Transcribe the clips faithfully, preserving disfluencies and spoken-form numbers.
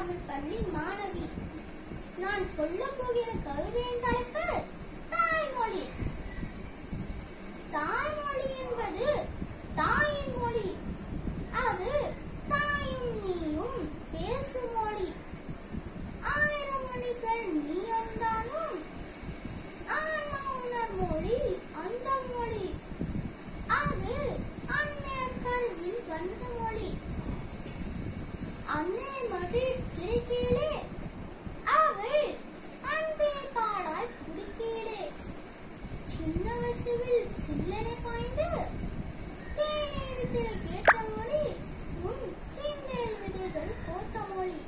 தமிழ் பள்ளி மாணவி. நான் சொல்ல போகிற கவிதையின் தலைப்பு தாய்மொழி. தாய்மொழி என்பது தாயின் மொழி. அது தாயும் நீயும் பேசும் மொழி. ஆயிரம் மொழிகள் நீ அறிந்தாலும் ஆன்மா உணர் மொழி அந்த மொழி. அது அன்னையர் கல்வியில் வந்த மொழி. அன்னை மடி கிடைக்கலே அவள் அன்பே பாடால் குடிக்கலே. சின்ன வசுவில் சில்லறை பாய்ந்து தேநீரத்தில் கேட்ட மொழி உன் சீந்தேல் விதைகள் போட்ட மொழி.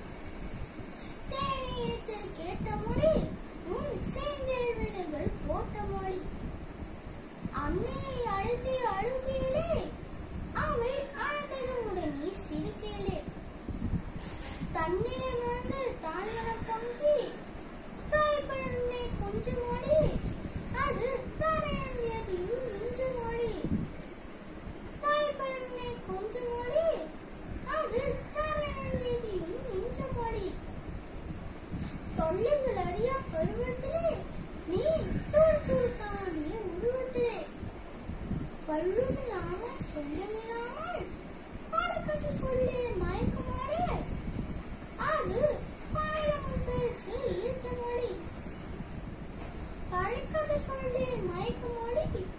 தேநீரத்தில் கேட்ட மொழி உன் சீந்தேல் விதைகள் போட்ட மொழி. அன்னையை அழைத்து அழுகையிலே அவள் அழுதது உடனே சிரிக்கையிலே. தன்னிலை வந்து தாய்மனம் பொங்கி தாய்ப்பழனை கொஞ்சம் மொழி. அது தானையன் எதையும் மிஞ்ச மொழி. தாய்ப்பழனை கொஞ்சம் மொழி. அது தானையன் எதையும் மிஞ்ச மொழி. தொல்லைகள் அறியா பருவத்திலே நீ தூள் தூள் தானே உருவத்திலே. பல்லுமில்லாமல் சொல்லமில்லாமல் பழக்கத்து சொல்லி மயக்கமாடே. அது பழமும் பேசி ஈர்த்த மொழி. பழக்கத்து சொல்லி மயக்க மொழி